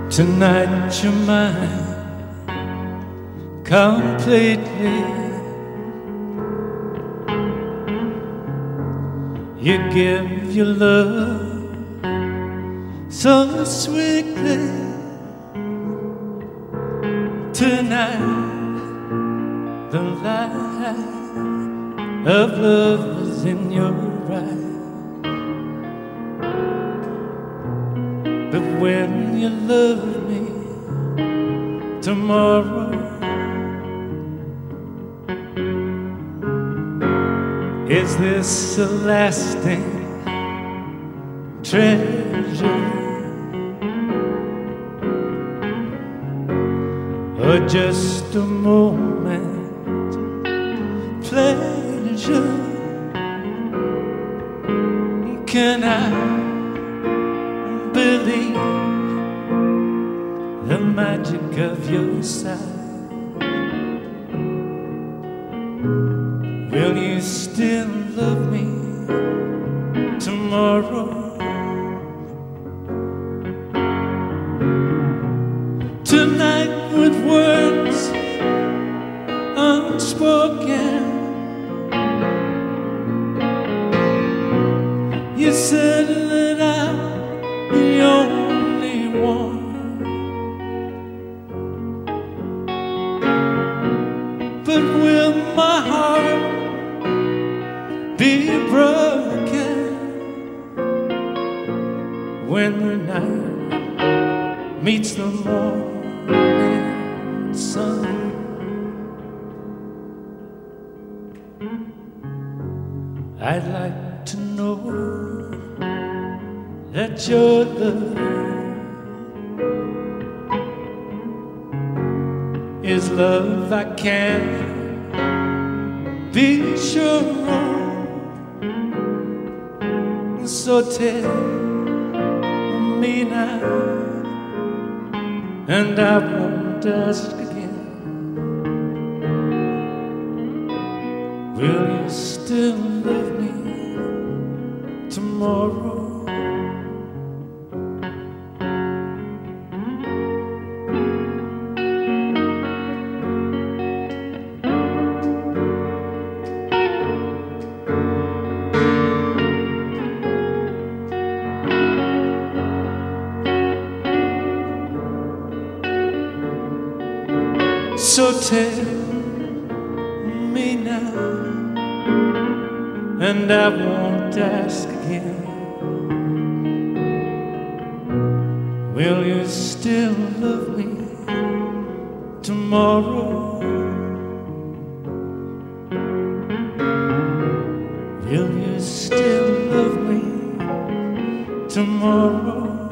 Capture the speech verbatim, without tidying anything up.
Tonight you're mine completely. You give your love so sweetly. Tonight the light of love is in your eyes. But when you love me tomorrow, is this a lasting treasure, or just a moment pleasure? Can I believe the magic of your sight? Will you still love me tomorrow? Tonight with words unspoken, you said that I'm the only one. But will my heart be broken when the night meets the morning sun? I'd like to know that your love is love I can't be sure of. So tell me now, and I won't ask again. Will you still love me tomorrow? So tell me now, and I won't ask again. Will you still love me tomorrow? Will you still love me tomorrow?